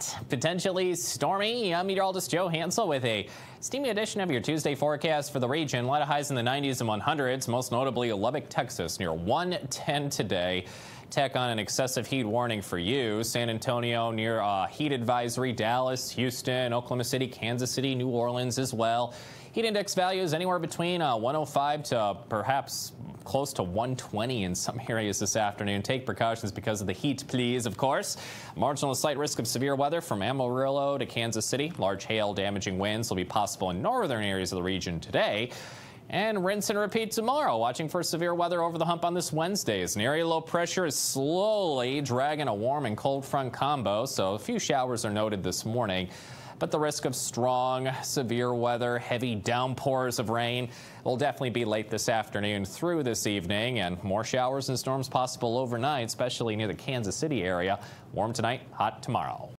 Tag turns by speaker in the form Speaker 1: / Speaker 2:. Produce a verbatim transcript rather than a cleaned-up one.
Speaker 1: hot, potentially stormy. I'm meteorologist Joe Hansel with a steamy edition of your Tuesday forecast for the region. A lot of highs in the nineties and one hundreds, most notably Lubbock, Texas, near one ten today. Tack on an excessive heat warning for you. San Antonio near a heat advisory. Dallas, Houston, Oklahoma City, Kansas City, New Orleans as well. Heat index values anywhere between uh, one oh five to perhaps close to one twenty in some areas this afternoon. Take precautions because of the heat, please, of course. Marginal slight risk of severe weather from Amarillo to Kansas City. Large hail damaging winds will be possible in northern areas of the region today. And rinse and repeat tomorrow. Watching for severe weather over the hump on this Wednesday as an area low pressure is slowly dragging a warm and cold front combo. So a few showers are noted this morning. But the risk of strong, severe weather, heavy downpours of rain will definitely be late this afternoon through this evening, and more showers and storms possible overnight, especially near the Kansas City area. Warm tonight, hot tomorrow.